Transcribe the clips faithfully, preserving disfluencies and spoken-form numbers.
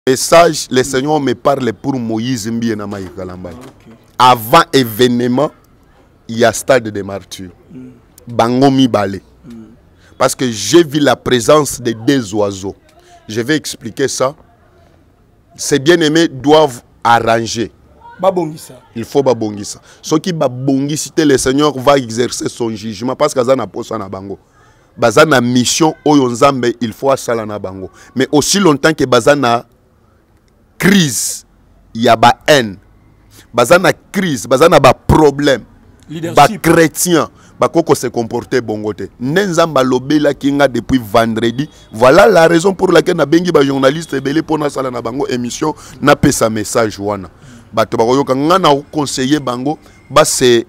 Message, le Seigneur me parle pour Moïse Mbiena Maïkalambai. Avant événement, il y a stade de martyr. Mm. Bangomi Balé. Mm. Parce que j'ai vu la présence de deux oiseaux. Je vais expliquer ça. Ces bien-aimés doivent arranger. Babongisa. Il faut babongisa. Ce qui babongisi, le Seigneur va exercer son jugement parce que ça n'a pas na bango. Bazana mission oyonzambe, il faut asala na bango. Mais aussi longtemps que bazana crise, il y a ba haine. Bazana crise, bazana ba problème. Ba chrétien, ba koko se comporter bongote. Nenzamba lobela kinga depuis vendredi. Voilà la raison pour laquelle na bengi ba journaliste belé pona sala na bango émission na pesa message wana. Ba to ba yoka ngana o conseiller bango ba c'est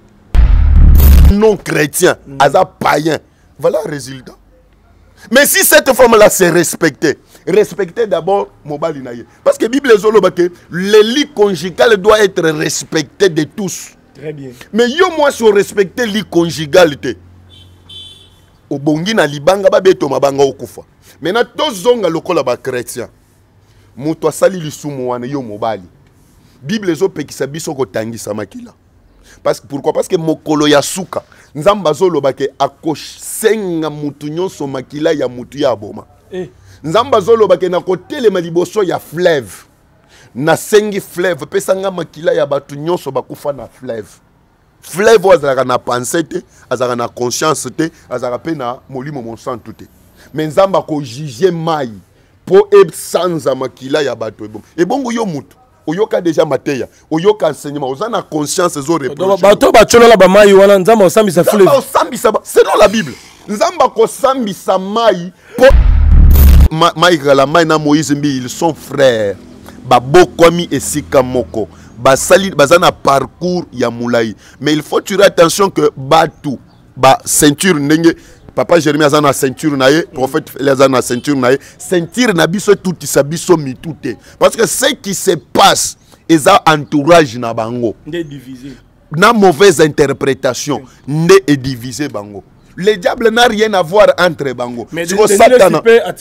non chrétien, mm. aza païen. Voilà le résultat. Mais si cette femme-là s'est respectée, respectez d'abord Mobali Naye. Parce que la Bible dit que le lit conjugal doit être respecté de tous. Très bien. Mais yo moi si on respecte le lit conjugal, au bongi na libanga ba beto mabanga okufa. Maintenant tozonga lokola ba chrétien. Muto asali lisumu wana yo Mobali. Bible zo pekisa biso ko tangisa makila. Parce que pourquoi? Parce que mokolo ya suka nzamba zo lobake akosenga mutu nyonso makila ya mutu ya boma. Eh. Nzamba zo lobake na kotelema liboso ya fleuve. Na sengi fleuve pesanga makila ya batu nyonso bakufa na fleuve. Fleuve azaka na pensée te, azaka na conscience te, azaka pe na molimo monsantu te. Mais nzamba ko juger mai po e sanza makila ya batu ebom. Ebongo yo mutu oyoka déjà mateya oyoka enseignement ozana conscience zo reproche bato bachola ba mai wana nzamba osambisa fleuve osambisa selon la Bible nzamba ko sambisa mai po mai la mai na Moïse mbi ils sont frères babokomi esika moko basali bazana parcours ya mulai. Mais il faut tirer attention que batu ba ceinture ndenge Papa Jérémie a une ceinture naïe, prophète Elias a une ceinture naïe, ceinture na biso tout isa biso mi tout. Parce que ce qui se passe, ils ont entourage na bango. Ndé divisé. Na mauvaise interprétation, ndé est divisé bango. Le diable n'a rien à voir entre bango. Mais si Satan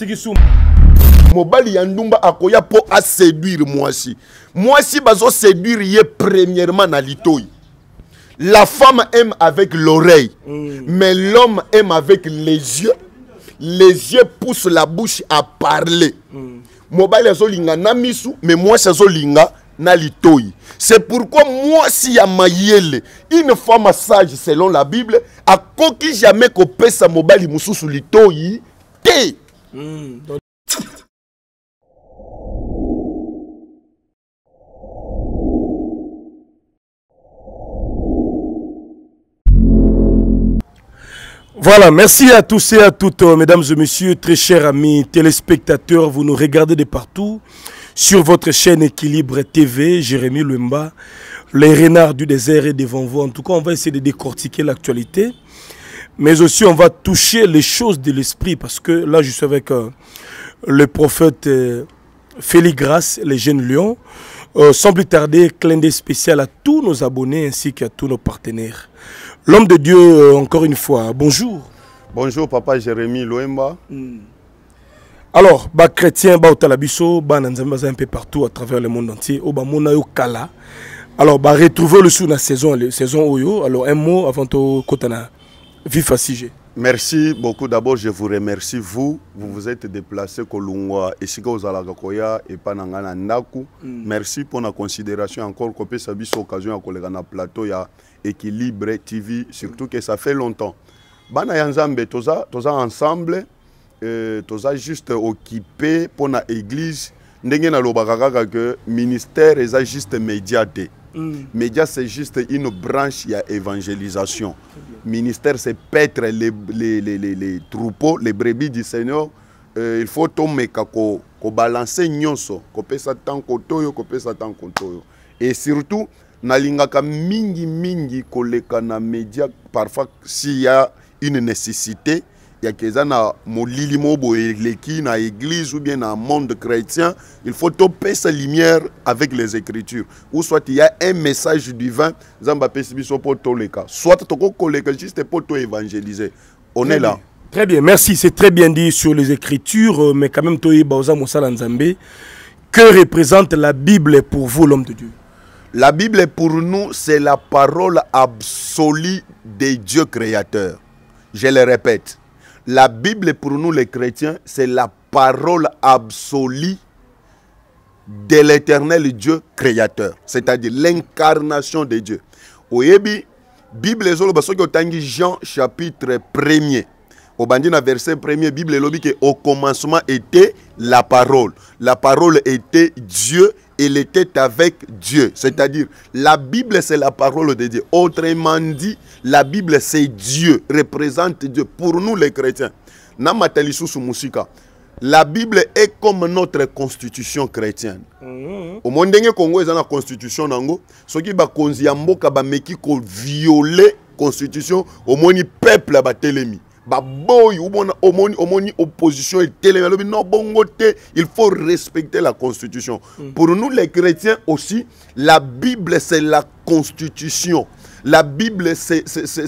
Mobali yandumba akoya po a séduire moi si. Moi si bazo séduire yé premièrement na litoi. La femme aime avec l'oreille, mm. mais l'homme aime avec les yeux. Les yeux poussent la bouche à parler. Mobile azolinga na misu, mais moi c'est azolinga na litoi. C'est pourquoi moi si ya mayele, une femme sage selon la Bible, a koki jamais ko pesa mobile mususu litoi te. Mm. Voilà, merci à tous et à toutes, mesdames et messieurs, très chers amis téléspectateurs, vous nous regardez de partout sur votre chaîne Équilibre T V, Jérémy Lemba, les renards du désert est devant vous. En tout cas, on va essayer de décortiquer l'actualité, mais aussi on va toucher les choses de l'esprit, parce que là, je suis avec euh, le prophète euh, Félix Grasse, les jeunes lions. Euh, sans plus tarder, clin d'œil spécial à tous nos abonnés ainsi qu'à tous nos partenaires. L'homme de Dieu, euh, encore une fois, bonjour. Bonjour, papa Jérémy Loemba. Mm. Alors, bah chrétien, bah otalabiso, bah nanzamba un peu partout à travers le monde entier. Oh bah mona yo kala. Alors, bah retrouver le sous la saison, la saison oyo. Alors, un mot avant de kotana vif à sujet. Merci beaucoup. D'abord, je vous remercie. Vous, vous vous êtes déplacé Kolungwa et Sika Ozalagakoya et Panangana Ndaku. Mm. Merci pour la considération encore qu'on peut s'habiller sur l'occasion à collègue na plateau ya Équilibre T V, surtout que ça fait longtemps. Bana yanzambe toza toza ensemble, euh, toza juste occupé pour la église. Ndenge na lobakaka que ministère est juste médiaté. Mm. Média c'est juste une branche ya évangélisation. Ministère c'est paître les, les, les, les, les troupeaux, les brebis du Seigneur. Euh, il faut tomber ko ko balancer nyonso, ko pesa tant kotoyo, ko pesa tant kotoyo. Et surtout nalingaka mingi mingi koleka na média parfois s'il y a une nécessité. Il y a que ça na molili mobo eleki na église ou bien dans le monde chrétien, il faut topper sa lumière avec les écritures. Ou soit il y a un message divin, zamba pesibiso pour toleka. Soit toko koleka juste pour to évangéliser. On Très est là. Bien. Très bien, merci, c'est très bien dit sur les écritures, mais quand même toi baoza mosala nzambe Que représente la Bible pour vous, l'homme de Dieu? La Bible pour nous, c'est la parole absolue de Dieu créateur. Je le répète. La Bible pour nous les chrétiens, c'est la parole absolue de l'éternel Dieu créateur. C'est-à-dire l'incarnation de Dieu. Oyebi, Bible est Jean chapitre premier. Au bandit verset premier, Bible est que au commencement était la parole. La parole était Dieu, elle était avec Dieu. C'est-à-dire, la Bible c'est la parole de Dieu. Autrement dit, la Bible c'est Dieu, représente Dieu. Pour nous les chrétiens, la Bible est comme notre constitution chrétienne. Au monde où Congo est dans la constitution, ce qui va konziamboka ba meki ko violer constitution, au monde peuple ba telemi. Baboy, omoni opposition et non bongote, il faut respecter la constitution. Mm. Pour nous les chrétiens aussi, la Bible c'est la constitution. La Bible c'est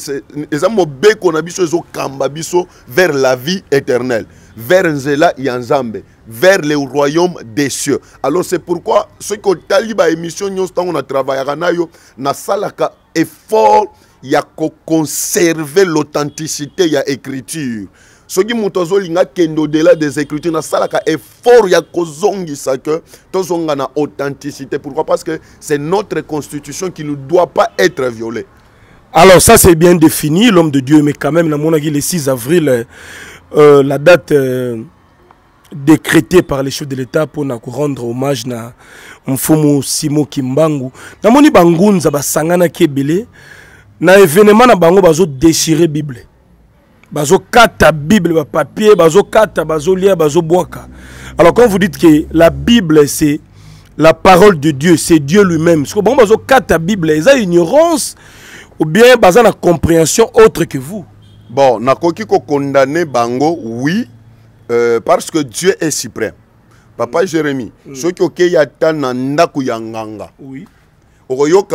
vers la vie éternelle, vers Nzela Yanzambe, vers le royaume des cieux. Alors c'est pourquoi ce que taliba émission nous on a travaillé na salaka effort. Il y a conserver l'authenticité de l'écriture. Ce qui est au-delà des écritures, c'est un effort de l'authenticité. Pourquoi? Parce que c'est notre constitution qui ne doit pas être violée. Alors ça c'est bien défini, l'homme de Dieu, mais quand même, le six avril, euh, la date euh, décrétée par les chefs de l'État pour rendre hommage à Mfumu Simo Kimbangu. Namoni Bangunza basangana kebele. Na événement na bango bazo déchirer Bible. Bazo kata Bible ba papier, bazo kata, bazo lire, bazo boaka. Alors quand vous dites que la Bible c'est la parole de Dieu, c'est Dieu lui-même. Parce que bon bazo kata Bible, ils ont ignorance ou bien bazo na compréhension autre que vous. Bon, na koki ko condamner bango, oui, euh, parce que Dieu est suprême. Papa Jérémie, mm. Ce qui ok yata na ndaku ya nganga. Oui. Est-ce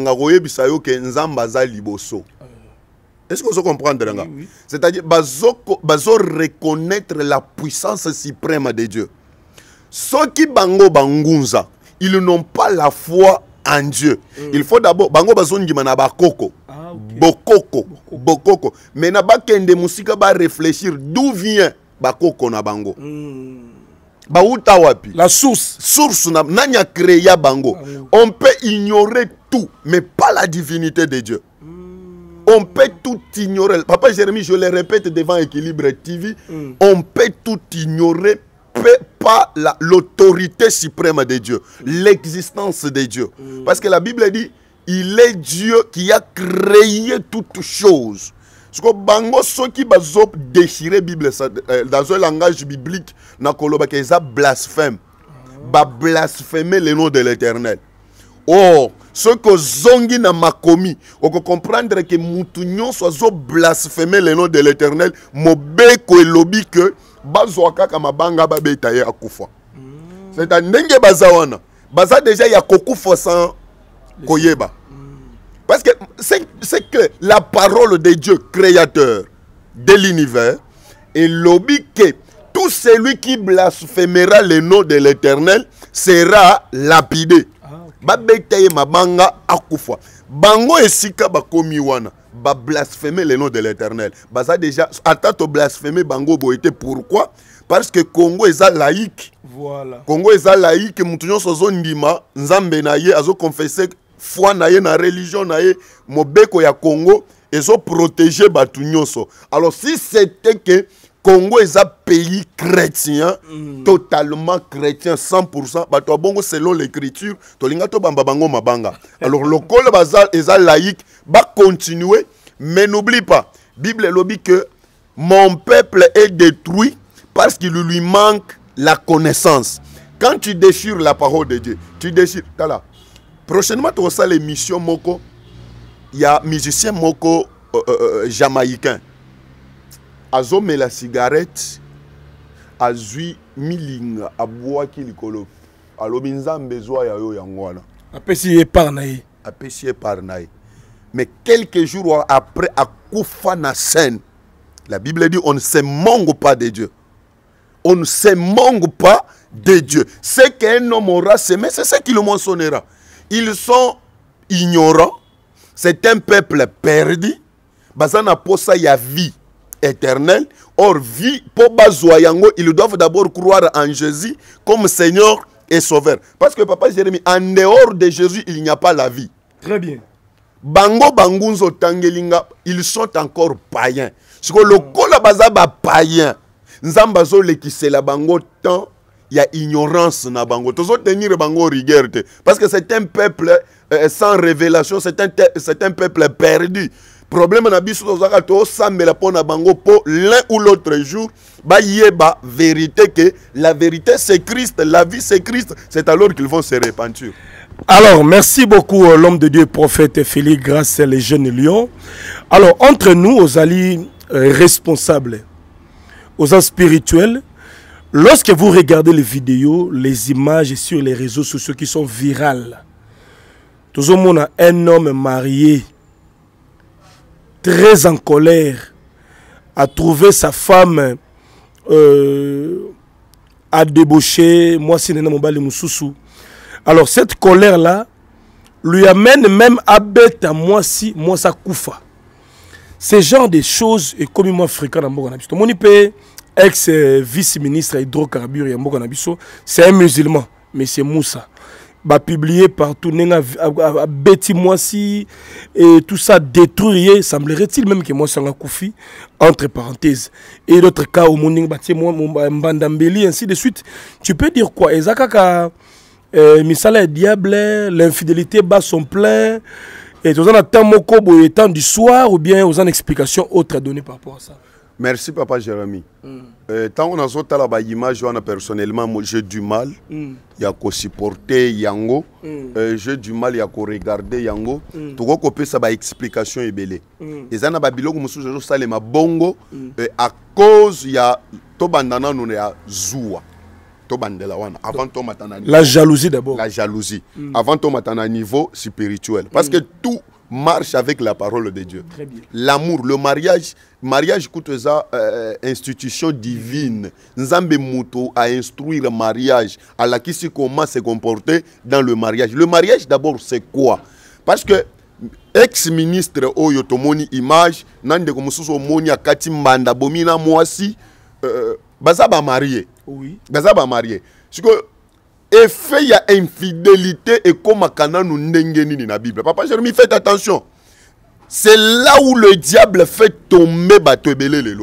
que vous comprenez? Oui, oui. C'est-à-dire bazo reconnaître la puissance suprême de Dieu. Ceux qui bango bangunza, ils n'ont pas la foi en Dieu. Mm. Il faut d'abord bango bazo ndimana bakoko. Ah, okay. Bokoko, bokoko. Mais na ba kende musika ba réfléchir d'où vient bakoko na bango. Mm. La source. Source n'a créé bango. On peut ignorer tout, mais pas la divinité de Dieu. Mm. On peut tout ignorer. Papa Jérémie, je le répète devant Équilibre T V, mm. On peut tout ignorer, pas l'autorité suprême de Dieu, l'existence de Dieu. Mm. Parce que la Bible dit, il est Dieu qui a créé toutes choses. Parce que bango ceux qui bazo déchirer Bible dans un langage biblique na koloba que ça blasphème, ba blasphémer le nom de l'Éternel. Oh, ce que zongi na makomi, on peut comprendre que mutunyo soit zo blasphémer le nom de l'Éternel, mobeko elobi que bazo kaka mabanga ba betaye akufa. C'est un ndenge bazawana. Baza déjà ya kokufa sans koyeba. Parce que c'est que la parole de Dieu, créateur de l'univers, est lobby que tout celui qui blasphémera le nom de l'Éternel sera lapidé. Babetaye mabanga akufa. Bango esika bakomi wana. Ba blasphémer le nom de l'Éternel. Baza déjà atato blasphémer bango boité. Pourquoi? Parce que Congo est laïque. Voilà. Congo est laïque. Moutonyo sozo ndima nzambe na ye azo confesser foi na ye na religion na ye mobeko ya Congo ezo protéger batu nyonso. Alors si c'était que Congo est un pays chrétien, mm. totalement chrétien, cent pour cent, batu bongo selon l'écriture, tolinga to bamba bango mabanga. Alors le col bazal est laïque, va continuer, mais n'oublie pas, Bible lobby que mon peuple est détruit parce qu'il lui manque la connaissance. Quand tu déchires la parole de Dieu, tu déchires, tala. Prochainement, tu as l'émission Moko. Il y a un musicien Moko euh, euh, jamaïcain. Azo met la cigarette. Azui milinga. Aboua ki likolo. Alo binzam bezoa ya yo yangwana. Apesi parnaï. Apesi parnaï. Mais quelques jours après, à Koufa na scène, la Bible dit on ne se manque pas de Dieu. on ne se manque pas de Dieu. Ce qu'un homme aura semé, c'est ce qu'il mentionnera. Ils sont ignorants. C'est un peuple perdu. Bazana posa ya vie éternelle. Or, vie, pour bazoyango, ils doivent d'abord croire en Jésus comme Seigneur et Sauveur. Parce que Papa Jérémie, en dehors de Jésus, il n'y a pas la vie. Très bien. Bango bangunzo tangelinga, ils sont encore païens. Ce que le kola bazaba païen, nzambazo le qui c'est la bango temps, il y a ignorance na bango. Tous tenir bango rigueur. Parce que c'est un peuple euh, sans révélation, c'est un, c'est un peuple perdu. Problème na biso tozaka to sambela pona bango po l'un ou l'autre jour ba yeba vérité que la vérité c'est Christ, la vie c'est Christ, c'est alors qu'ils vont se repentir. Alors, merci beaucoup euh, l'homme de Dieu, prophète Félix, grâce les jeunes lions. Alors, entre nous, aux alliés euh, responsables, aux ans spirituels, lorsque vous regardez les vidéos, les images sur les réseaux sociaux qui sont virales, tout le monde a un homme marié, très en colère, a trouvé sa femme euh, à débaucher, moi c'est Nena Mobali Moussoussou. Alors cette colère-là lui amène même à bête à moi si moi ça koufa. Ce genre de choses est comme moi fréquent dans Mboko Nabiso. Mon ex-vice-ministre hydrocarbures Mboko Nabiso, c'est un musulman, mais c'est Moussa. Bah publié partout, nenga bêti moi si et tout ça détruit, semblerait-il même que moi ça nga koufi entre parenthèses. Et d'autres cas au monde bâti moi Mbandambeli ainsi de suite. Tu peux dire quoi? Ezakaka Euh, misala diable, l'infidélité bat son plein, et vous en attend moko boye temps du soir ou bien vous en explication autre à donner par rapport à ça. Merci Papa Jérémie. Mm. Euh, tant on a sauté la image, on a personnellement j'ai du mal, il y a qu'à supporter Yango, mm. euh, j'ai du mal, il y a qu'à regarder Yango, mm. tout le monde ça ba explication est belle. Et ça na babilo comme sous je salé ma bongo à cause il y a tobandana nous ya zoua. Avant la jalousie d'abord. La jalousie. Mm. Avant de mettre à un niveau spirituel. Parce mm. que tout marche avec la parole de Dieu. L'amour, le mariage, mariage coûte ça euh, institution divine. Nzambe Muto a instruire le mariage. À la qui c'est comment se comporter dans le mariage. Le mariage d'abord c'est quoi? Parce que ex-ministre Oyo Tomoni image, nande comme sous moni akati mbanda bomina mwasi euh, bazaba marié. Oui. Bazaba marié. Parce que effet y a infidélité et comme kana nous ndengeni na Bible. Papa Jérémie, faites attention. C'est là où le diable fait tomber bateau belé lelo.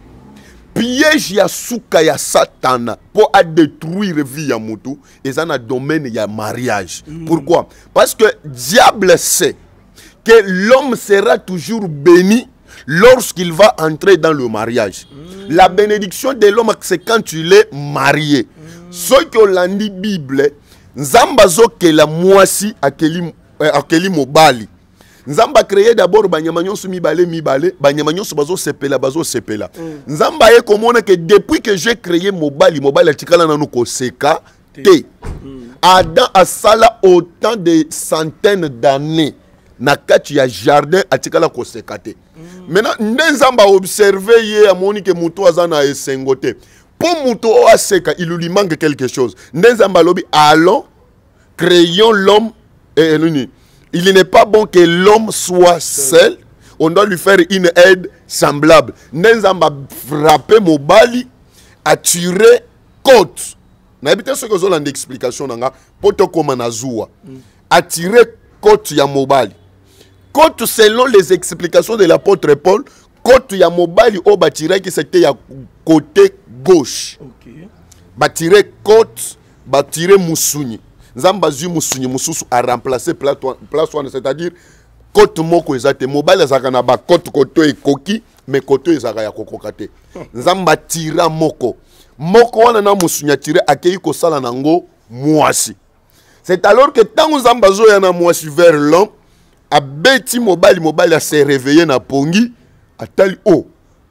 Piège ya souka ya Satan pour à détruire vie ya mutu et ça na domaine ya mariage. Mm. Pourquoi? Parce que diable sait que l'homme sera toujours béni lorsqu'il va entrer dans le mariage. Mm. La bénédiction de l'homme, c'est quand tu l'es marié. Mm. Ce que l'on dit Bible, Nzambazo ke la moisi akeli akeli mobali. Nzamba créé d'abord banyamanyon su mibale mibale, banyamanyon su bazo sepela bazo sepela. Mm. Nzamba ye komona que depuis que j'ai créé mobali, mobali atikala nanu ko seka te. Mm. Adam a sala autant de centaines d'années. Nakati ya jardin atikala ko sekate. Mm. Maintenant Nzamba observé ye amoni que muto azana esengote. Pour muto a seka, il lui manque quelque chose. Nzamba lobi allons créons l'homme et l'uni. Il n'est pas bon que l'homme soit seul. On doit lui faire une aide semblable. Nzamba frappé mobali a tiré côte. N'habitez ce que vous avez d'explication nanga poto comme nazua. A tiré côte ya mobali. Côte selon les explications de l'apôtre Paul, côte ya mobali au batiré qui c'était ya côté gauche. OK. Batiré côte, batiré musuni. Nzamba zu musuni mususu a remplacé place one, c'est-à-dire côte moko ezate mobile ezaka na ba côte koto e koki mais koto ezaka ya kokokate. Nzamba tira moko. Moko wana na musuni tire akei ko sala nango mwasi. C'est alors que tant Nzamba zo ya na mwasi vers l'homme a beti mobile mobile a se réveiller na pongi atali oh.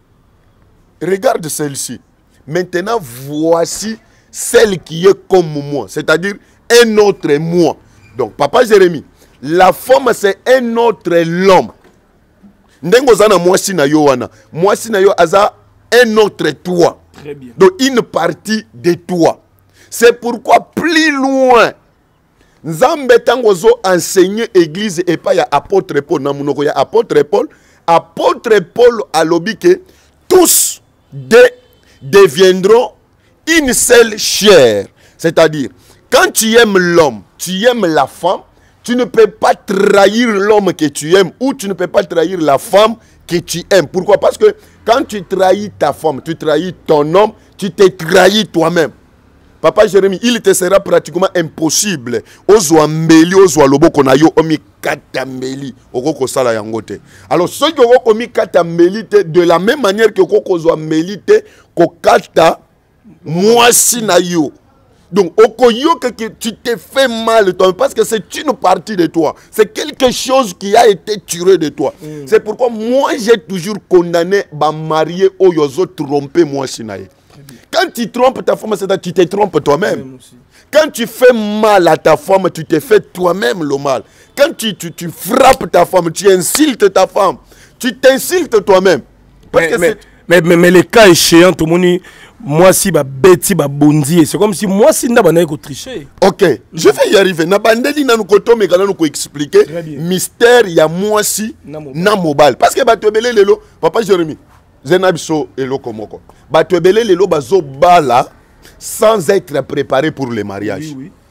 Regarde celle-ci. Maintenant voici celle qui est comme moi, c'est-à-dire un autre moi. Donc, Papa Jérémie, la femme c'est un autre l'homme. Ndengo zana moi si na yo wana. Moi si na yo aza un autre toi. Très bien. Donc une partie de toi. C'est pourquoi plus loin, Nzambe tango zo enseigner église et pas ya apôtre Paul na munoko ya apôtre Paul, apôtre Paul a lobby que tous de deviendront une seule chair. C'est-à-dire, quand tu aimes l'homme, tu aimes la femme, tu ne peux pas trahir l'homme que tu aimes ou tu ne peux pas trahir la femme que tu aimes. Pourquoi? Parce que quand tu trahis ta femme, tu trahis ton homme, tu te trahis toi-même. Papa Jérémie, il te sera pratiquement impossible. Ozwa mbeli, ozwa loboko na yo, omi kata mbeli, okoko sala yangote. Alors, ceux qui ont omi kata mbeli, de la même manière que okoko ozwa mbeli, ko kata mwasi na yo. Donc, okoyo que tu te fais mal toi, parce que c'est une partie de toi. C'est quelque chose qui a été tiré de toi. Mm. C'est pourquoi moi, j'ai toujours condamné ma mariée au yozo tromper mwasi na yo. Quand tu trompes ta femme, c'est-à-dire tu te trompes toi-même. Quand tu fais mal à ta femme, tu te fais toi-même le mal. Quand tu, tu, tu frappes ta femme, tu insultes ta femme, tu t'insultes toi-même. Mais, mais, mais, mais, mais les cas échéants, tout le monde, moi si ba bêti ba bondi, c'est comme si moi si n'a pas triché. Ok, mm. je vais y arriver. Na bandeli na nous koto mais quand nous expliquer mystère il y a moi si na mobile. Parce que ba tobele lelo, papa Jérémie. Zenabiso et Lokomoko. Batebele lelo bazo bala sans être préparé pour le mariage. Oui, oui.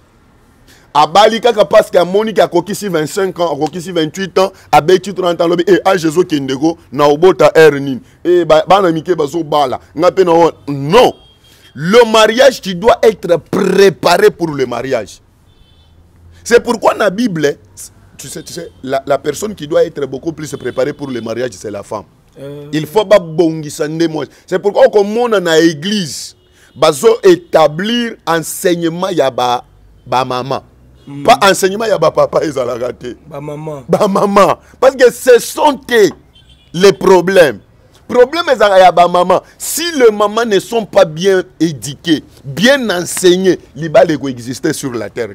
Abali kaka parce que Monique a kokisi vingt-cinq ans, a kokisi vingt-huit ans, a beti trente ans, et a Jésus Kendego, na obota ernin. Et bana mike bazo bala. Ngape na non. Le mariage, tu dois être préparé pour le mariage. C'est pourquoi dans la Bible, tu sais, tu sais la, la personne qui doit être beaucoup plus préparée pour le mariage, c'est la femme. Euh... Il faut pas bongisa moi. C'est pourquoi au monde dans l'église, bazo établir enseignement ya ba ba maman. Mm. Pas enseignement ya ba papa et la raté. Ba maman. Ba maman. Parce que ce sont les problèmes. Problème est ya ba maman. Si les mamans ne sont pas bien éduquées, bien enseignées, les balles exister sur la terre.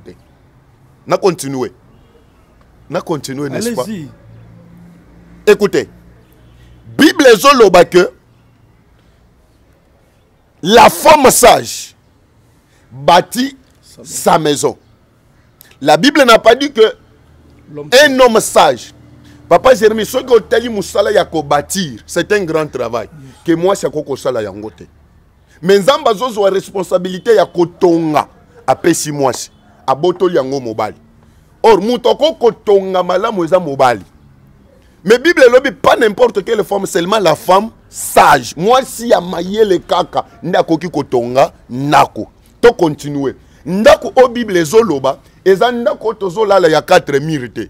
Na continuer. Na continuer, n'est-ce pas? Écoutez. Bible zoloba que la femme sage bâtit sa maison. La Bible n'a pas dit que un homme sage. Papa Jérémie, ce que tu as dit, bâtir, c'est un grand travail. Que moi, c'est un sala yangote. Mais Nzamba zozo a responsabilité ya kotonga a pesi mwasi a botoli yango mobali. Or mutoko kotonga malamu eza mobali. Mais Bible lobby pas n'importe quelle femme, seulement la femme sage. Moi si ya maye le kaka ndako ki kotonga nako. To continuer. Ndako o Bible zoloba eza ndako tozolala ya quatre murs.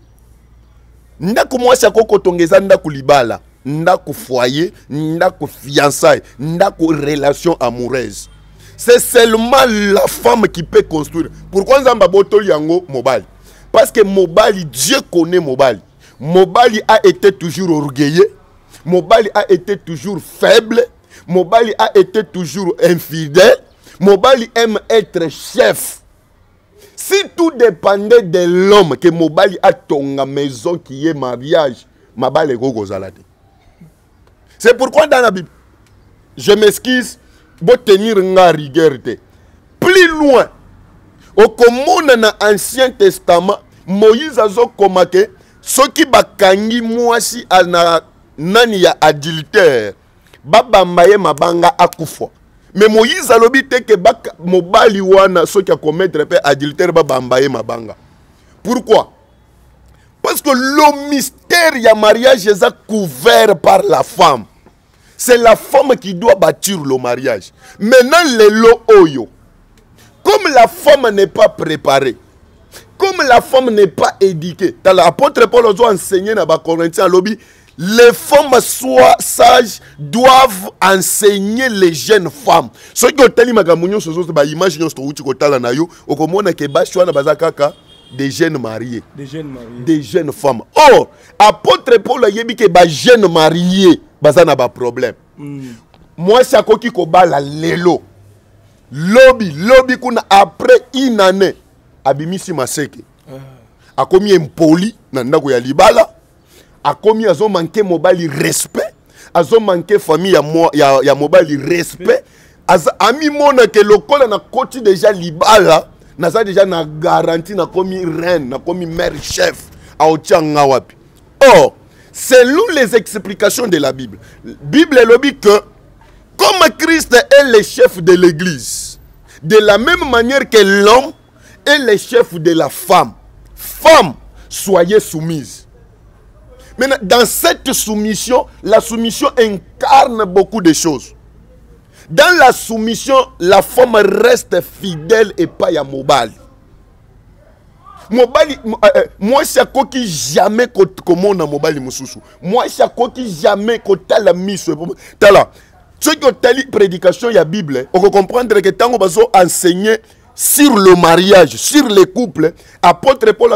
Ndako moi si ko kotonga eza ndako libala, ndako foyer, ndako fiançailles, ndako relation amoureuse. C'est seulement la femme qui peut construire. Pourquoi Nzamba botoli yango mobali? Parce que mobali, Dieu connaît mobali. Mobali a été toujours orgueilleux. Mobali a été toujours faible. Mobali a été toujours infidèle. Mobali aime être chef. Si tout dépendait de l'homme que Mobali a ton maison qui est mariage, Mabali go zalade. C'est pourquoi dans la Bible, je m'excuse, pour tenir nga rigueur. Plus loin, au commun dans l'Ancien Testament, Moïse a zo komake. Ce qui bakangi mwasi ana nani ya adultère baba maye mabanga akufwa. Mais Moïse a lobi te que baka mobali wana ce qui a commettre pe adultère baba maye mabanga. Pourquoi? Parce que le mystère ya mariage est couvert par la femme. C'est la femme qui doit bâtir le mariage. Maintenant le lo oyo. Comme la femme n'est pas préparée, comme la femme n'est pas éduquée, dans l'apôtre Paul a enseigné dans les Corinthiens, les femmes soient sages doivent enseigner les jeunes femmes. Ceux qui ont tellement magamunyo sozo ba image nyo sto uti ko tala na yo, okomona ke ba shwana bazakaka des jeunes mariés, des jeunes mariés, des jeunes femmes. Or, apôtre Paul a yebi ke ba jeunes mariés bazana ba problème. Mm. Moi c'est akoki ko bala lelo. Lobby, lobby kuna après une année abimisi maseke ah. Akomi impoli na ndako ya libala, akomi azo manke mobali respect, azo manke famille ya, mo, ya, ya mobali respect, ami mona que lokola na koti déjà libala naza déjà na garantie na komi reine na komi mère chef a otianga wapi. Or selon les explications de la Bible, Bible elle dit que comme Christ est le chef de l'église, de la même manière que l'homme est le chef de la femme, femme, soyez soumise. Maintenant, dans cette soumission, la soumission incarne beaucoup de choses. Dans la soumission, la femme reste fidèle et pas à mobali. Mobali, moi, c'est quoi qui jamais comme on a mobali mususu. Moi, c'est quoi qui jamais que la mise. Tala, ceux qui ont telle prédication, il y a Bible. On peut comprendre que tant qu'on va enseigner sur le mariage, sur les couples, apôtre Paul a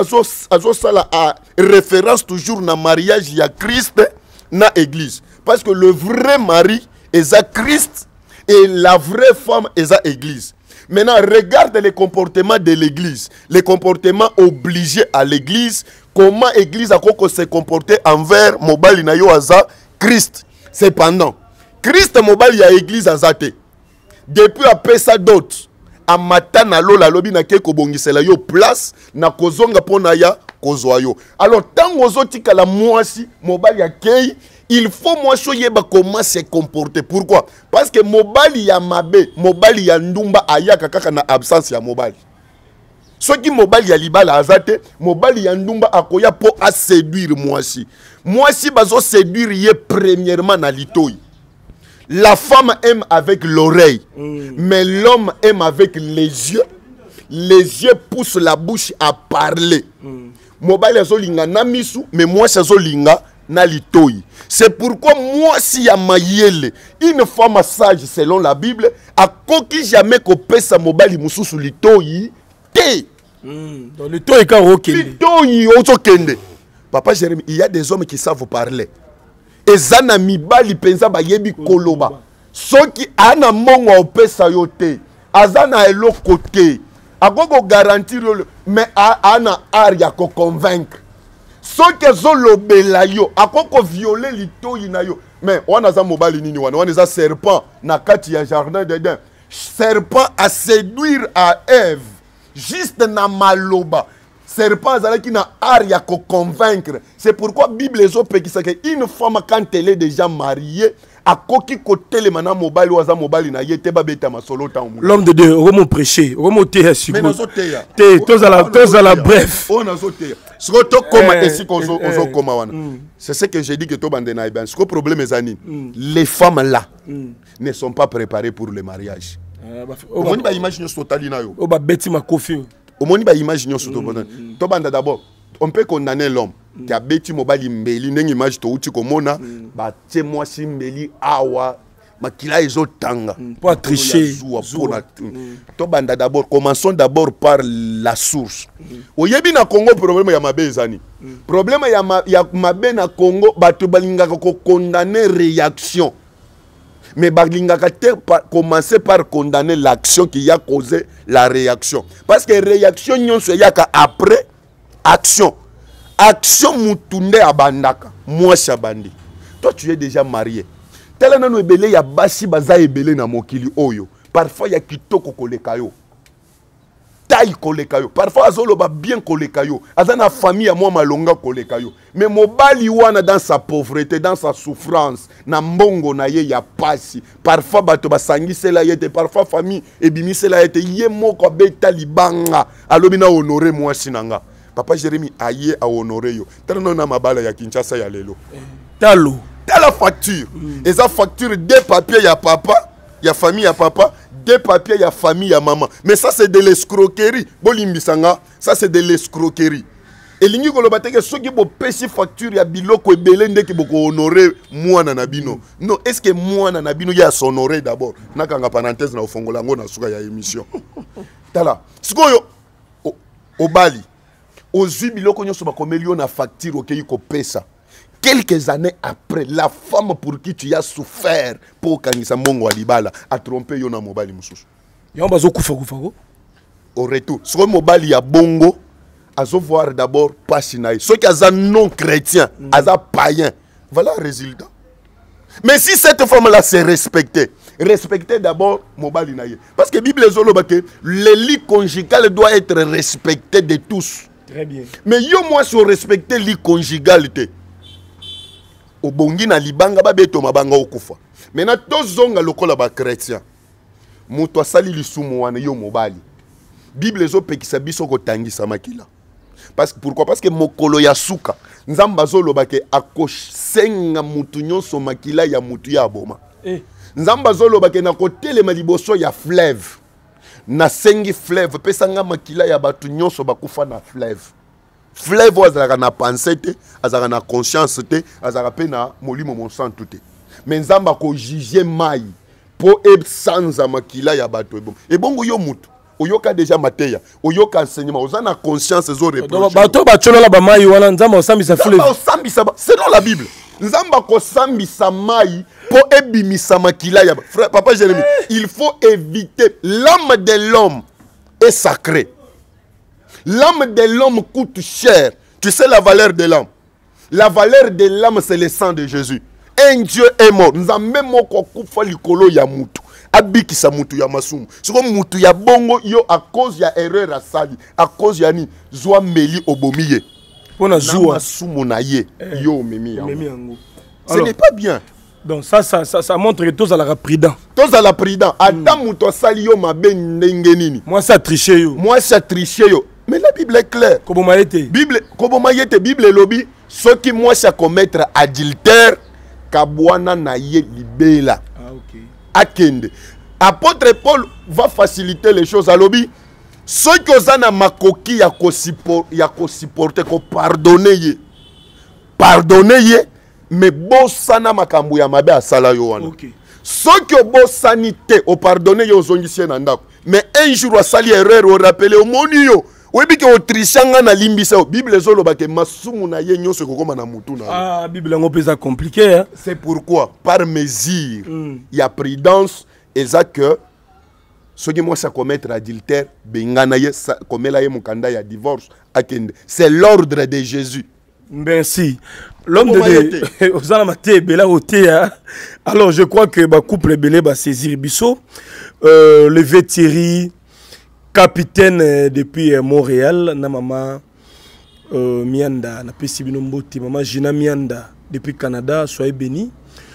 a référence toujours dans le mariage, il y a Christ dans l'église. Parce que le vrai mari est à Christ et la vraie femme est à l'église. Maintenant, regarde les comportements de l'église, les comportements obligés à l'église, comment l'église a se comporter envers Mobali na yo aza Christ. Cependant, Christ Mobali a l'église azate. Depuis après ça d'autres. A matana lola lobi na ke ko bongisela yo place na kozonga pona ya kozwa yo. Alors tant ozotika la mwasi mobali ya kei, il faut mwasi yeba comment se comporter. Pourquoi? Parce que mobali ya mabe, mobali ya ndumba ayaka kaka na absence ya mobali. Soki mobali ya libala azate, mobali ya ndumba akoya po a séduire mwasi. Mwasi bazo séduire ye premièrement na litoi. La femme aime avec l'oreille, mm. mais l'homme aime avec les yeux. Les yeux poussent la bouche à parler. Mobile azolinga na misu, mais moi c'est azolinga na litoi. C'est pourquoi moi si ya mayele, une femme sage selon la Bible, a koki jamais ko pesa mobile mususu litoi te. Mm. Donc litoi ka okende. Litoi ozokende. Papa Jérémie, il y a des hommes qui savent parler. Ezana mibali penza ba yebi koloba. Soki ana mongo opesa yote. Azana elo côté. Agogo garantir mais ana aria ko convaincre. Soki zolobela yo, akoko violer litoyi na yo. Mais wana za mobali nini wana? Wana za serpent na kati ya jardin d'Eden. Serpent a séduire à Ève juste na maloba. Serpent azalaki na aria ko convaincre. C'est pourquoi Bible ezope ki sake une femme quand elle est déjà mariée a koki kotele mana mobali waza mobali na yete ba beta masolo ta omu. L'homme de Dieu, romo prêcher, romo te sur. Mais nazoteya. Te tozala tozala bref. On nazoteya. Siko to koma esi kozo ozo koma wana. C'est ce que j'ai dit que to bande na iban. Siko problème ezani. Les femmes là ne sont pas préparées pour le mariage. On ba imagine totali na yo. O ba beti makofi. Au moins, il image nous surtout. D'abord, on peut condamner l'homme qui a bêti mobali mbeli n'eng image to uti komona ba tie moi si mbeli awa makila ezotanga pour tricher to banda d'abord commençons d'abord par la source. Oyebi na Congo problème ya mabe ezani problème ya ya mabe na Congo bato balingaka ko condamner réaction. Mais Baglinga commencer par condamner l'action qui a causé la réaction. Parce que réaction, n'y a après action. Action moutounde abandaka. Moi, chabandi. Toi, tu es déjà marié. Tel nan ebele ya basi baza ebele na mokili oyo. Parfois, il y a kitoko kolekayo. Taille kolekayo. Parfois, azolo ba bien kolekayo. Azana famille à moi malonga kolekayo. Mais mobali wana dans sa pauvreté, dans sa souffrance, na mbongo na ye ya pasi. Parfois bato basangise la yete, parfois famille ebimise la yete ye moko beta libanga. Alobi na honorer moi sinanga. Papa Jérémie aye a honorer yo. Tellement na mabala ya Kinshasa ya lelo. Talo. Tala facture. Et ça facture des papiers ya papa, ya famille ya papa. Des papiers, il y a famille, il y a maman. Mais ça, c'est de l'escroquerie. Bolimbisanga, ça, c'est de l'escroquerie. Et l'ingé kolobate que ceux qui ont payé facture, il y a biloko et belende qui ont honoré moi nanabino. Non, est-ce que moi nanabino il y a s'honorer d'abord? Nakanga parenthèse na ofongolango na suka ya émission. Tala. Sikoyo au Bali. Aux huit biloko nyoso ba komelio na facture OK ko pesa. Quelques années après, la femme pour qui tu as souffert pour kanisa mongo alibala a trompé yona mobali mususu. Yon bazo kufa kufa ko. Au retour, sur mobali ya bongo, azo voir d'abord pasinaï. Ceux qui sont non chrétiens, mm. aza païen. Voilà le résultat. Mais si cette femme-là s'est respectée, respectez d'abord mobali na ye. Parce que Bible ezoloba que le lit conjugal doit être respecté de tous. Très bien. Mais yo moi sur respecter lit conjugalité. Obongi na libanga ba beto mabanga okufa. Maintenant tozonga lokola ba chrétien. Muto asali lisumu wana yo mobali. Bible ezopekisa biso kotangisa makila. Parce que pourquoi? Parce que mokolo ya suka nzamba zoloba ke akosenga mutu nyonso makila ya mutu ya boma. Eh. Nzamba zoloba ke na kotelema liboso ya fleuve. Na sengi fleuve pesanga makila ya batu nyonso bakufa na fleuve. Fleuve azalaka na pensée te, azalaka na conscience te, azalaka pe na molimo monsantu te. Mais nzamba ko juger mai po ebsanza makila ya batu ebom. Ebongo yo mutu oyoka déjà mateya, oyoka enseignement, ozana conscience zo reproche. Bato bacholola ba mai wana nzamba osambisa fleuve. Nzamba osambisa selon la Bible. Nzamba ko sambisa mai po ebimisa makila ya frère papa Jérémie. Il faut éviter, l'âme de l'homme est sacrée. L'âme de l'homme coûte cher. Tu sais la valeur de l'âme. La valeur de l'âme c'est le sang de Jésus. Un Dieu est mort. Nzambe moko kufa likolo ya mutu. Abikisa mutu ya masumu. Siko mutu ya bongo yo à cause ya erreur asali, à cause ya ni zwa meli obomiye. Pona zwa masumu na ye yo memi yango. Ce n'est pas bien. Donc ça ça ça, ça montre que tous à la prudent. Tous à la prudent. Adam mutu asali yo mabe ndenge nini. Moi ça tricher yo. Moi ça tricher yo. Mais la Bible est claire. Kobomayete. Bible kobomayete Bible lobby ceux qui moi ça commettre adultère kabwana na ye libela. Ah OK. Akende. Apôtre Paul va faciliter les choses à lobby. Ceux qui ont na makoki ya ko ya ko supporter ko pardonner ye. Pardonner ye mais bosana makambu ya mabe asala yo wana. OK. Ceux qui ont bosanité au pardonner yo zongisien na ndako. Mais un jour asali erreur au rappeler au moni yo. Webi ke otrishanga na limbisa Bible zoloba ke masumu na ye nyonso kokoma na mutu na. Ah Bible ngo pesa compliqué hein. C'est pourquoi par mesure il y a prudence et ça que ceux qui moi ça commettre adultère bengana ye komela ye mukanda ya divorce akende. C'est l'ordre de Jésus. Merci. L'homme de Osana Mate Bela Otea. Alors je crois que ba couple belé ba saisir biso euh le Thierry capitaine euh, depuis euh, Montréal, na maman euh, Mianda, na Pesibino Mboti, maman Gina Mianda depuis Canada, soyez bénis.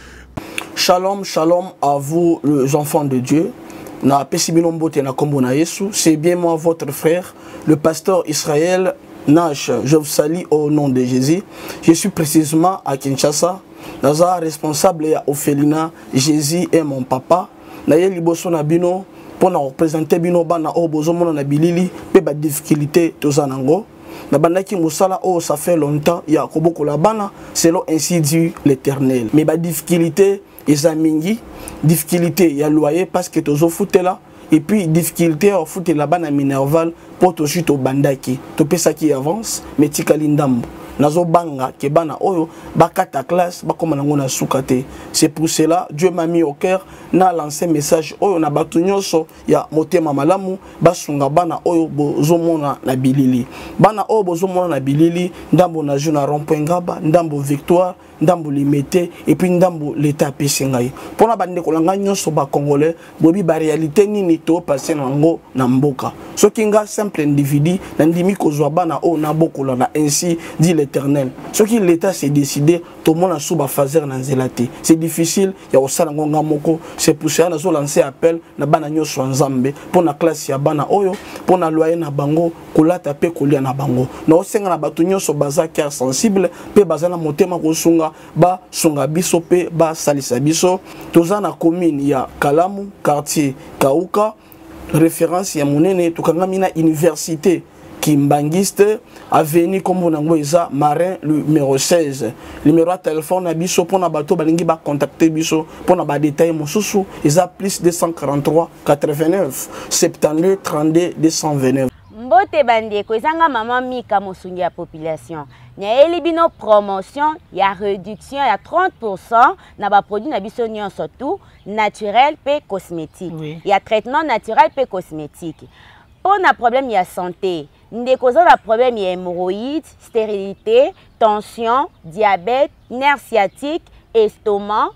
Shalom, shalom à vous les enfants de Dieu. Na Pesibino Mboti na Kombo na Yesu, c'est bien moi votre frère, le pasteur Israël Nash. Je vous salue au nom de Jésus. Je suis précisément à Kinshasa. Naza responsable ya Ophelina, Jésus est mon papa. Na ye liboso na bino pour nous représenter bino bana o bozomona na bilili pe ba difficulté tozanango na bandaki musala o ça fait longtemps ya koboko la bana selon ainsi dit l'Éternel mais ba difficulté ezamingi difficulté ya loyer parce que tozo futela et puis difficulté au foot la bana minerval pour to chute au bandaki to pesa qui avance mais tikali ndambo nazo banga ke bana oyo bakata classe bakoma nango na sukate. C'est pour cela Dieu m'a mis au cœur na lancé message oyo na batu nyonso ya motema malamu basunga bana oyo bozomona na bilili bana oyo bozomona na bilili ndambo na juna rond-point Ngaba ndambo Victoire ndambo Limete et puis ndambo l'état pesingai pona bande kolanga nyonso ba congolais bobi ba réalité nini to passer nango na mboka soki nga simple individu na ndimi kozwa bana oyo na bokola na ainsi dit l'Éternel. Ce qui l'État s'est décidé, tout le monde a sous fazer na nzelate. C'est difficile, il y a aussi ngonga moko. C'est pour ça que nous lancé appel na bana nyoso nzambe pour na classe ya bana oyo, pour na loyer na bango, kolata pe kolia na bango. Na osenga na batu nyoso baza cœur sensible, pe baza na motema kosunga ba sunga biso pe ba salisa biso. Toza na commune ya Kalamu, quartier Kauka, référence ya monene tukanga mina université Kimbangiste, avenue comme on a Marin, le numéro seize. Le numéro de téléphone à Bisso pour na bateau, balingi ba contacter Bisso pour na ba détail mon sous ils a plus deux cent quarante-trois quatre-vingt-neuf soixante-douze trente-deux deux cent vingt-neuf. Mbote bande ko ezanga mama mika mosungi ya population. Nya elibino promotion ya réduction ya trente pour cent na ba produit na biso nyonso tout naturel pe cosmétique. Oui. Ya traitement naturel pe cosmétique. Pour un problème de santé, nous avons un problème d'hémorroïdes, stérilité, tension, diabète, nerf sciatique, estomac,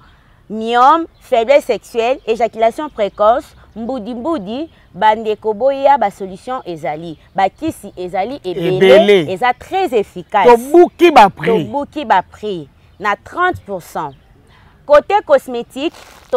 myome, faiblesse sexuelle, éjaculation précoce, mbudi mbudi, bandeko boya ba solution ezali. Ba kisi ezali ebele, eza très efficace. Tobuki ba prix. Tobuki ba prix na trente pour cent. Côté cosmétique,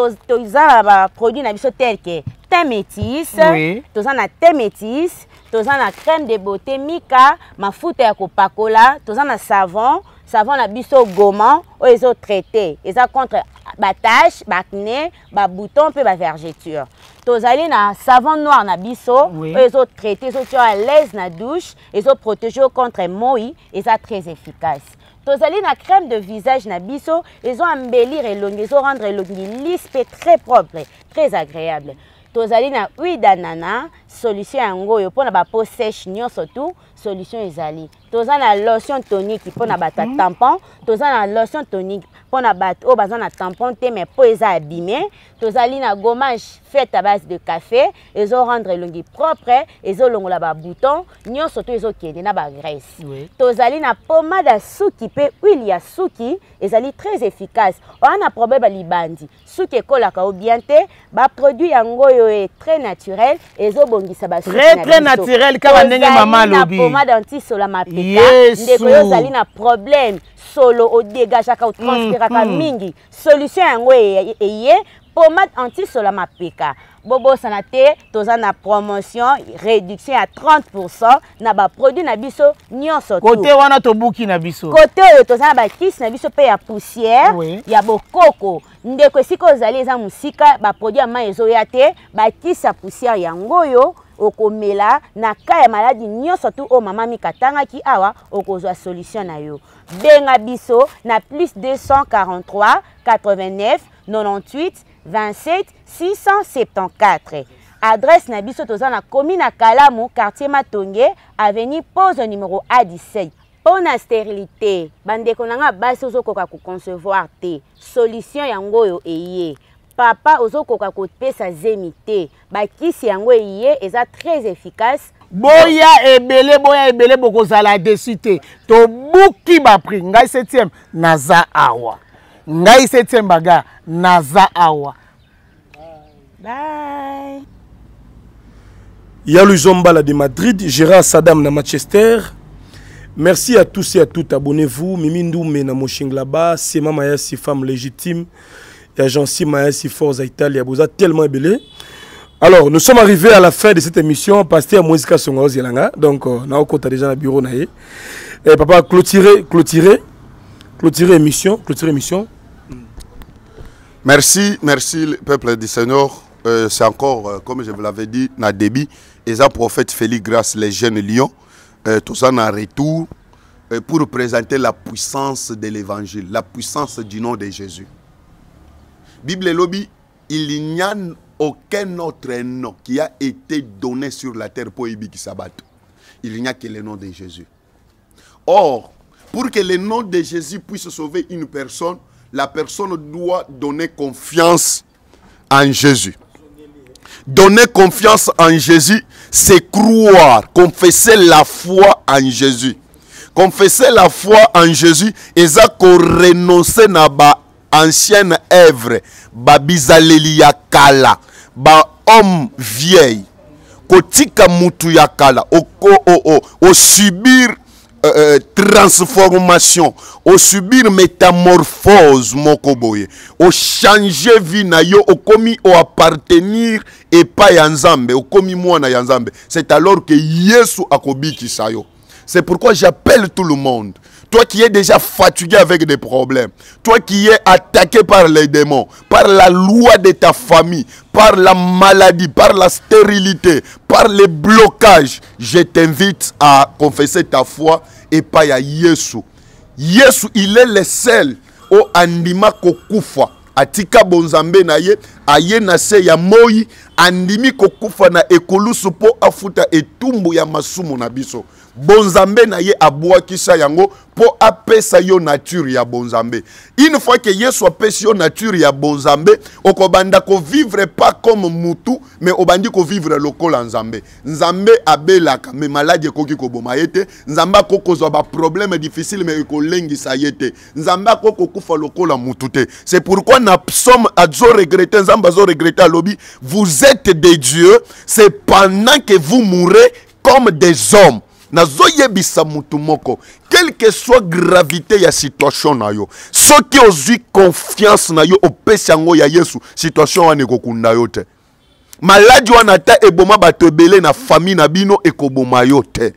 toza ba produit na biso tel que thé métis, oui. Toza na thé métis, toza na crème de beauté Mika, mafuta ya kopakola, toza na savon, savon na biso gommant, oyo ezo traité, eza contre ba tache, ba acné, ba bouton pe ba vergeture. Tozali na savon noir na biso, oui. Oyo ezo traité, ezo tia à l'aise na douche, ezo protéger contre moi, eza très efficace. Tozali na crème de visage na biso, ezo embellir elongi, ezo rendre elongi lisse pe très propre, très agréable. Tozali na huile d'ananas, solution yango yo pona ba peau sèche nyonso tout, solution ezali. Toza na lotion tonique pona ba tampon, toza na lotion tonique pona ba o baza na tampon te mais peau eza abîmé. Tozali na gommage fait à base de café, ezo rendre elongi propre, ezo longola ba bouton, nyonso tout ezo kende na ba graisse. Oui. Tozali na pommade à suki pe huile ya suki, ezali très efficace. On a problème ba libandi. Suki kolaka o bien te, ba produit yango yo est très naturel, ezo bongisa ba suki très très naturel kama ndenge mama lobi. Pommade anti-sola yes, ndeko yo zali na problème solo o dégagaka o transpiraka mm, mm. mingi. Solution yango eye pommade anti-sola mapeka. Bobo sanate toza na promotion réduction à trente pour cent na ba produit na biso nyonso tout. Côté wana tobuki na biso. Côté oyo toza na ba kiss na biso pe ya poussière, oui. Ya bokoko. Ndeko siko zali eza musika ba produit ama ezoya te, ba kiss ya poussière yango yo okomela na ka ya maladie nyonso tout o mama mikatanga ki awa okozwa solution na yo. Benga biso na plus deux cent quarante-trois quatre-vingt-neuf quatre-vingt-huit vingt-sept six cent soixante-quatorze. Adresse na biso toza na commune à Kalamu, quartier Matonge, avenue Pose numéro A dix-sept. Pour la stérilité, bandeko nanga basi ozokoka ko concevoir te. Solution yango yo eye. Papa ozokoka ko pesa zemite. Ba kisi yango eye eza très efficace. Boya ebele boya ebele bokozala dessus te. To buki ba prix ngai septième naza awa. Ngai septième baga naza awa. Bye. Yalou Zombala de Madrid, Gérard Saddam de Manchester. Merci à tous et à toutes. Abonnez-vous. Mimindou Mena Moshing là-bas. C'est ma Mayasi femme légitime. Et agence Mayasi Forza Italia. Vous êtes tellement ébélé. Alors, nous sommes arrivés à la fin de cette émission. Pasteur Moïska Songaos Yelanga. Donc, on a déjà le bureau. Et papa, clôturer, clôturer, clôturer émission, clôturer émission. Merci, merci le peuple du Seigneur. Euh, C'est encore, euh, comme je vous l'avais dit, na débit. Et ça, prophète Félix Grâce, les jeunes lions. Euh, tout ça en retour euh, pour présenter la puissance de l'évangile, la puissance du nom de Jésus. Bible lobby, il n'y a aucun autre nom qui a été donné sur la terre pour Ibi qui s'abatte. Il n'y a que le nom de Jésus. Or, pour que le nom de Jésus puisse sauver une personne, la personne doit donner confiance en Jésus. Donner confiance en Jésus, c'est croire, confesser la foi en Jésus. Confesser la foi en Jésus, et ça qu'on renonce na ba ancienne œuvre, ba bizaleli ya kala, ba homme vieil, kotika mutu ya kala, o o o o subir Euh, transformation, au subir métamorphose mokoboye, au changer vie na yo, au commis au appartenir et pas yanzambe, au commis moi na yanzambe. C'est alors que Yesu akobi ki sayo. C'est pourquoi j'appelle tout le monde. Toi qui es déjà fatigué avec des problèmes, toi qui es attaqué par les démons, par la loi de ta famille, par la maladie, par la stérilité, par les blocages, je t'invite à confesser ta foi et pas à Yesu. Yesu, il est le seul au andima kokufa. Atika bonzambe na ye, aye na se ya moi, andimi kokufa na ekolusu po afuta etumbu ya masumu na biso. bonzambe na ye abwakisa yango po apesa yo nature ya bonzambe. Une fois que Yesu apesa yo nature ya bonzambe, okobanda ko vivre pas comme mutu, mais obandi ko vivre lokola nzambe. Nzambe abelaka mais maladie koki ko boma yete, nzamba koko zo ba problème difficile mais ko lengisa yete. Nzamba koko kufa lokola mutu te. C'est pourquoi na psaume azo regretter, nzamba zo regretter lobi, vous êtes des dieux, c'est pendant que vous mourrez comme des hommes. Nazo yebisa mutu moko, quelle que soit gravité ya situation na yo, soki ozwi confiance na yo opesi yango ya Yesu, situation wana ekokunda yo te. Maladi wana ta eboma bato ebele na famille na bino ekoboma yo te.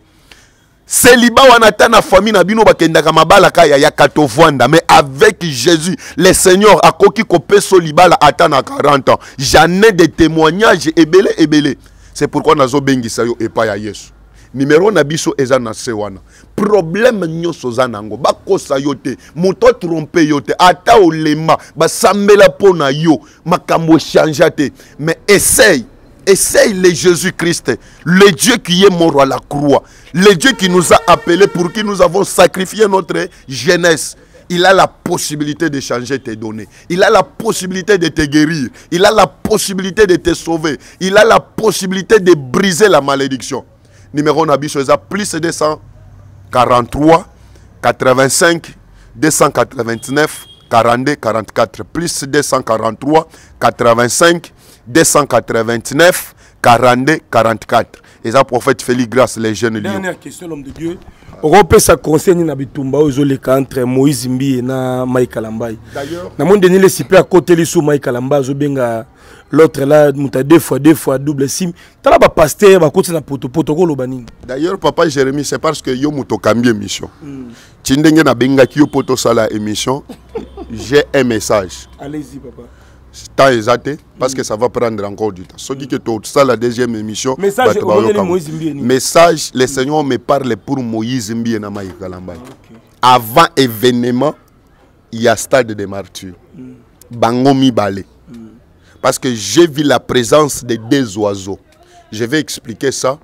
Célibat wana ta na famille na bino bakendaka mabala kaya ya katovwanda, mais avec Jésus le Seigneur akoki kopeso libala ata na quarante ans. J'en ai des témoignages ebele ebele. C'est pourquoi nazo bengisa yo epa ya Yesu. Numéro na biso eza na sewana. Problème nyoso zanango bakosa yote, moto tromper yote, ata olema basambela pona yo, makambo changeate, mais essaye, essaye le Jésus-Christ, le Dieu qui est mort à la croix, le Dieu qui nous a appelés pour qui nous avons sacrifié notre jeunesse. Il a la possibilité de changer tes données. Il a la possibilité de te guérir. Il a la possibilité de te sauver. Il a la possibilité de briser la malédiction. Numéro nabiso eza plus deux cent quarante-trois quatre-vingt-cinq deux cent quatre-vingt-neuf quarante-deux quarante-quatre plus deux cent quarante-trois quatre-vingt-cinq deux cent quatre-vingt-neuf quarante-deux quarante-quatre. Et ça prophète Félix Grâce les jeunes. Dernière question, l'homme de Dieu. On peut ça conseiller na bitumba ozoleka entre Moïse Mbi et na Mike Kalambai. D'ailleurs, na monde ni le sipe à côté les sous Mike Kalamba zo benga l'autre là muta deux fois deux fois double sim. Tala ba pasteur ba côté na poto protocole baning. D'ailleurs papa Jérémie c'est parce que yo muto cambie émission. Tindenge na benga ki yo poto sala émission. J'ai un message. Allez-y papa. Temps exact parce que ça va prendre encore du temps. Ce qui est tout ça la deuxième émission. Message Moïse Mbi. Message le Seigneur me parle pour Moïse Mbi na Mike Kalamba. Avant événement, il y a stade de martyr. Bango mi balé. Parce que j'ai vu la présence de deux oiseaux. Je vais expliquer ça.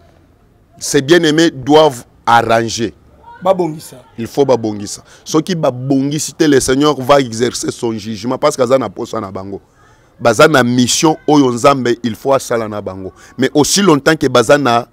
Ces bien-aimés doivent arranger. Il faut babongisa. Ce qui babongisi, le Seigneur va exercer son jugement parce que na posa na bango. Bazana mission oyo nzambe il faut asala na bango. Mais aussi longtemps que bazana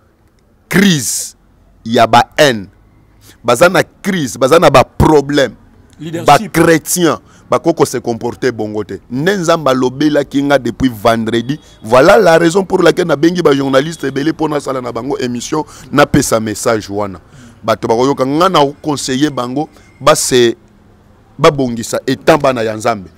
crise, il y a ba haine. Bazana crise, bazana ba problème. Ba chrétien, ba koko se comporter bongote. Nenzamba lobela kinga depuis vendredi. Voilà la raison pour laquelle na bengi ba journaliste belé pona sala na bango émission na pesa message wana. Bato bakoyoka ngana conseiller bango ba se babongisa etant bana ya nzambe.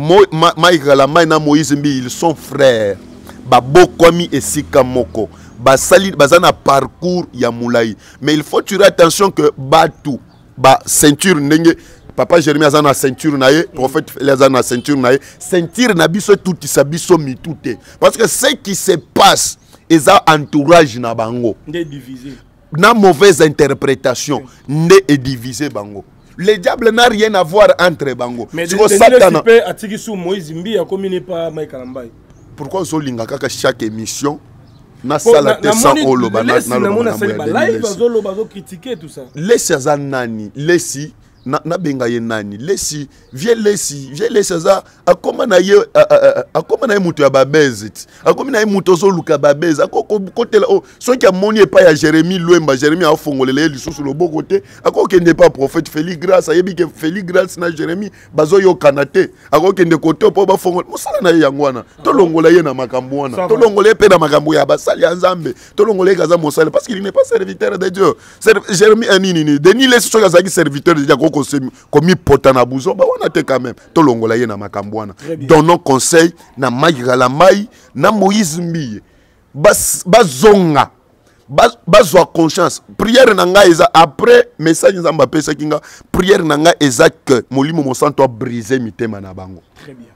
Mike Kalamba na Moïse Mbi ils sont frères. Babokwami esika moko. Basali bazana parcours ya moulai. Mais il faut tirer attention que batu ba ceinture ndenge papa Jérémie azana ceinture nae, prophète azana ceinture nae, ceinture na biso tout sa biso mitute. Parce que ce qui se passe eza entourage na bango. Ndé divisé. Na mauvaise interprétation, ne est divisé bango. Le diable n'a rien à voir entre bango. Mais si Satan a tiré sur Moïse Mbi a combiné pas Mike Kalamba. Pourquoi zo linga kaka chaque émission na sala te sans oloba na na live bazolo bazo critiquer tout ça. Laisse ça nani, laisse na na benga ye nani, laisse viens laisse viens laisse ça akoma na ye akoma na ye mutu ya babezit akoma na ye mutu zo luka babez akoko côté oh so ki amoni pas ya Jérémie Lwemba Jérémie a fongolele lisusu lo bokote akoko kende pas prophète Félix Grâce ayebi ke Félix Grâce na Jérémie bazo yo kanate akoko kende côté po ba fongol mosala na ye yangwana to longola ye na makambo wana to longola pe na makambo ya basali ya nzambe to longola kaza mosala parce qu'il n'est pas serviteur de Dieu. Jérémie anini ni Denis les so kazaki serviteur de Dieu comme potana buzo ba wana te quand même to longola ye na makambo wana. Donnons conseil na Mike Kalamba na Moïse Mbi bas bazonga bazwa conscience prière nanga eza après message nzamba pesa kinga prière nanga eza que molimo mosanto a brisé mitema na bango. Très bien.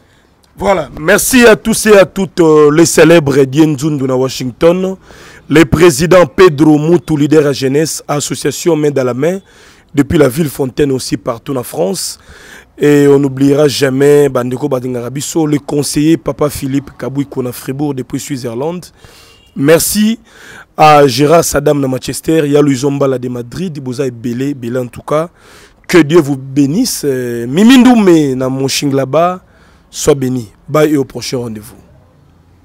Voilà, merci à tous et à toutes euh, les célèbres Diendzundu na Washington, le président Pedro Moutou, leader à jeunesse, association main dans la main depuis la ville Fontaine aussi partout en France. Et on n'oubliera jamais Bandeko Badingarabiso, le conseiller Papa Philippe Kabouiko na Fribourg depuis Suisse-Irlande. Merci à Gérard Saddam de Manchester, Yalou Zombala de Madrid, Boza et Belé, Belé en tout cas. Que Dieu vous bénisse. Mimindoume na mon là-bas, sois béni. Bye et au prochain rendez-vous.